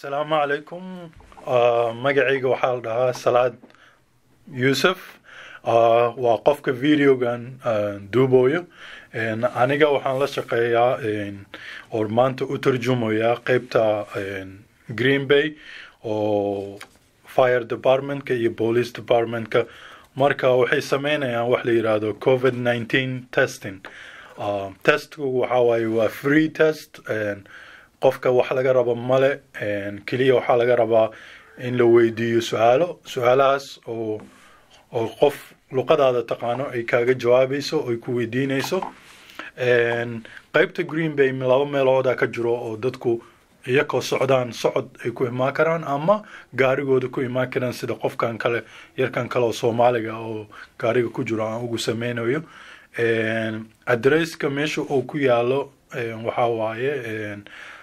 السلام عليكم. magacayga waxaa la dhahaa Salaad Yusuf. waa qofka videogan duubayo. aniga waxaan la shaqeeyaa oo maanta u tarjumayaa qaybta Green Bay oo fire departmentka iyo police departmentka. marka waxay sameynayaan wax la yiraahdo COVID-19 testing. testku waxa waaye waa free test. qofka wax laga rabo male kaliya waxa laga rabaa in la weydiiyo su'aalahaas oo qof luqadaada taqaano ay kaaga jawaabayso oo ay ku weydiinayso. qaybta Green Bay laba meelood ka jiro oo dadku iyagoo socod ay ku imaan karaan ama gaarigooda ku imaan karaan sida qofkan kale yarkan kale oo Soomaaliga oo gaariga ku jiro aan ugu sameynayo. addresska meesha uu ku yaalo waxa waaye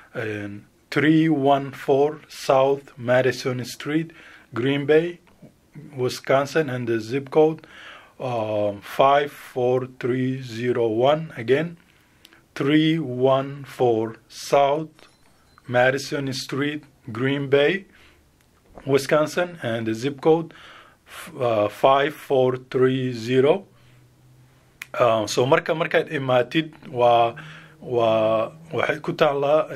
314 South Madison Street, Green Bay, Wisconsin, and the zip code 54301. Again, 314 South Madison Street, Green Bay, Wisconsin, and the zip code 5430. So markaad imaatid waxay ku taalaa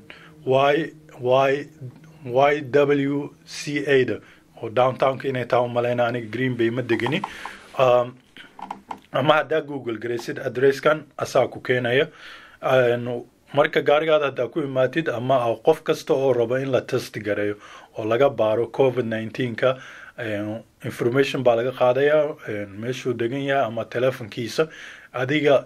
YWCA da oo downtownka inay tahay umaleynaa aniga Green Bay ma degani. ama haddaa Google garaysid addresskan asaa ku keenaya. marka gaarigaada haddaa ku imaatid ama qof kasta oo raba in la test gareeyo oo laga baaro COVID-19ka information baa laga qaadayaa meeshuu degan yahay ama telefonkiisa adiga.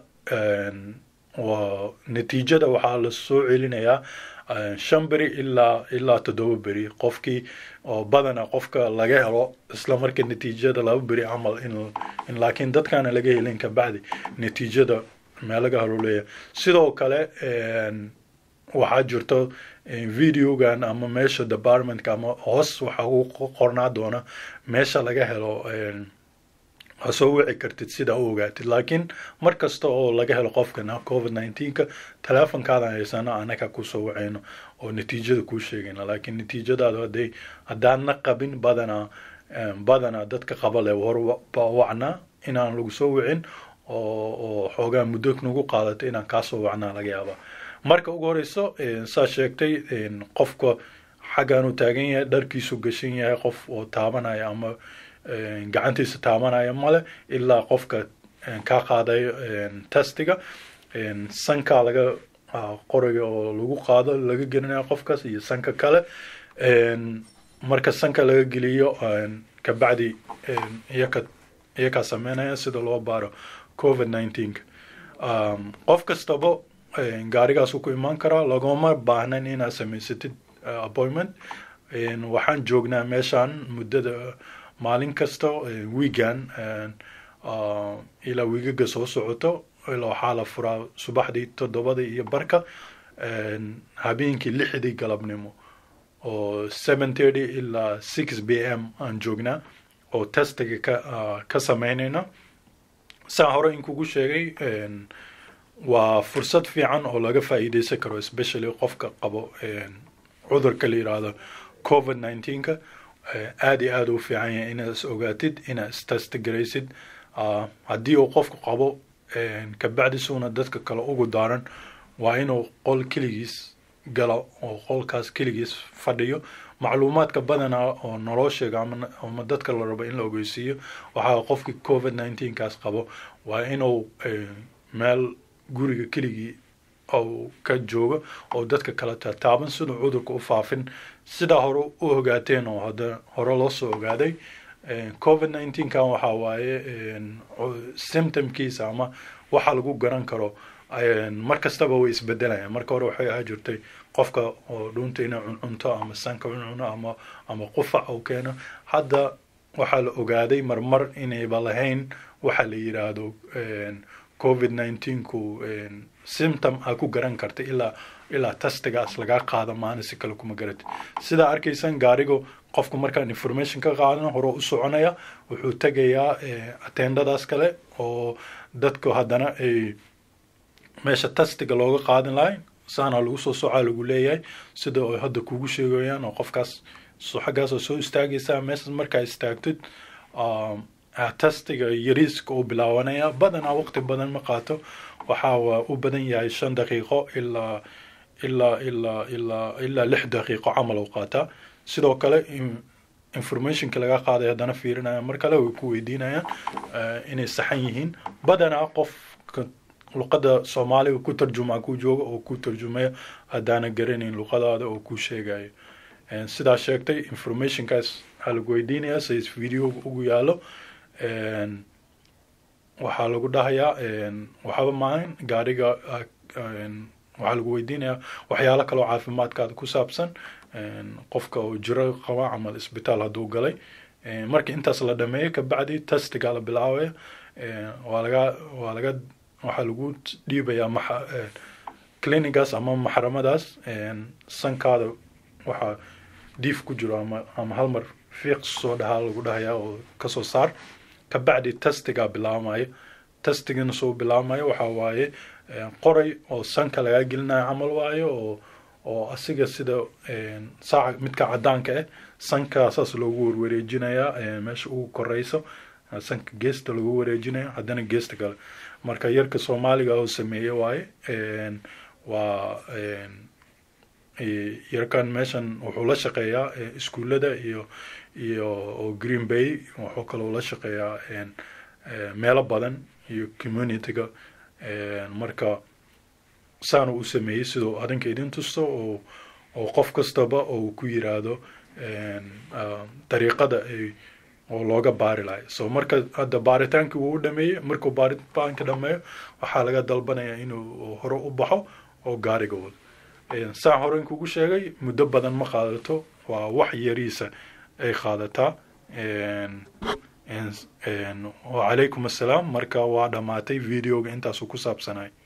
natiijada waxaa la soo celinayaa 5 beri ilaa 7 beri qofkii oo badana qofka laga helo isla markii natiijada 2 beri amal in laakiin dadkana laga helin ka bacdi natiijada meel laga helo leeyahay. sidoo kale waxaa jirto videogan ama meesha departmentka ama hoos waxa uu qornaa doona meesha laga helo soo wici kartid sida u ogaatid. laakiin markasta oo laga helo qofkana COVID-19ka telefonkaada haysana anaka ku soo wacayno oo natiijada ku sheegayna. laakiin natiijadaada haddaadna qabin badana dadka qaba leh wacnaa inaan lagu soo wicin oo xoogaa muddo nagu qaadato inaan kaa soo wacnaa laga yaabaa. marka ugu horeyso saa sheegtay qofka xaggan uu taagan yahay dharkiisu gashan yahay qof oo taabanaya ama gacantiisa taabanaya male ilaa qofka ka qaadayo testiga. sanka laga qoriga oo lagu qaado laga gelinayo qofkaas iyo sanka kale. marka sanka laga geliyo ka bacdi iyaka sameynaya sida loo baaro COVID-19. qof kastaba gaarigaas ku imaan karaa laguma baahnan inaad samaysatid appointment. waxaan joognaa meeshaan muddada maalin kasta weekend ilaa wiigaga soo socoto ilaa waxaa la furaa subaxdii 7:00 habeenkii 6:00 galabnimo oo 7:30 ilaa 6 p.m. aan joognaa oo testiga ka sameynayna. saan hore in kugu sheegay waa fursad fiican oo laga faa'iideysan karo especially qofka qabo cudurka la yiraahdo COVID-19ka. aad iyo aad u fiican yahay inaad is ogaatid inaad is test garaysid. haddii uu qofku qabo ka bacdi suuna dadka kale ugu daaran waa inuu qol keligiis galo oo qolkaas keligiis fadhiyo. macluumaadka badanaa oo nolosheega ama dadka la rabo in la ogeysiiyo waxaa qofkii COVID-19kaas qabo waa inuu meel guriga keligii oo ka joogo oo dadka kale taaban sidoo cudurka u faafin. sidaa hore u ogaateen oo hadda hore loo soo ogaaday COVID-19kan waxa waaye symptomkiisa ama waxa lagu garan karo markastaba way isbedelayaan. marka hore waxay ahaa jirtay qofka oo dhuunta inay cunto ama sanka cuno ama qufac uu keeno. hadda waxaa la ogaaday marmar inayba lahayn waxa la yiraahdo COVID-19ku symptom ku garan karta ilaa testigaas laga qaado maana si kale kuma garatid. sida arkaysan gaarigo qofku markaan information ka qaadana hore u soconaya wuxuu tagayaa attendadaas kale oo dadku haddana ay meesha testiga looga qaadan lahayn saana lagu soo socaa lagu leeyahay sida ay hadda kugu sheegayaan oo qofkaas xaggaas soo istaagaysaa meesha markaa istaagtid testiga yariiska uu bilaabanaya badanaa waqti badan ma qaato waxaa u badan yahay 5 daqiiqo ilaa 6 daqiiqo camal uu qaataa sidoo kale informationka laga qaaday haddana fiirinaya mar kale way ku weydiinayaan inay saxan yihiin badanaa qof luqada Soomaaliga ku tarjuma ku jooga oo ku tarjumaya hadana garanayn luqadaada oo ku sheegayo sidaa sheegtay informationkaas hal weydiinaya say video ugu yaalo waxaa lagu dhahayaa waxba maahan gaariga waxaa lagu weydiinayaa waxyaalo kale oo caafimaadkaada ku saabsan qofka oo jiro qaba camal isbitaal hadduu galay markii intaas la dhameeyo ka bacdi testiga la bilaabay waxaa lagu dhiibayaa clinigas ama maxramadaas sankaada waxaa diif ku jiro ama hal mar fiiq soo dhahaa lagu dhahayaa oo kasoo saar ka bacdi testiga bilaabmayo testigana soo bilaabmayo waxaa waaye qoray oo sanka laga gelinayo camal waayo oo asiga sida saaca midka cadaanka sanka saas loogu wareejinayaa meesha ugu koreyso sanka geesta lagu wareejinayo haddana geesta kale marka yarka Soomaaliga oo sameeyay waaye waa yarkan meeshan wuxuu la shaqeeyaa iskuulada iyo Green Bay wuxuu kale la shaqeeyaa meelo badan iyo communityga marka saanu u sameeyay sidoo adanka idin tusto oo qof kastaba oo ku yiraahdo dariiqada oo looga baari lahay soo marka hadda baaritaanka uu dhameeyay markuu baaritaanka dhameeyo waxaa laga dalbanayaa inuu hore u baxo oo gaariga wado saa hore kugu sheegay muddo badan ma qaadato waa wax yariisa ay qaadataa وعليكم السلام marka waa dhamaatay videoga intaas ku saabsanay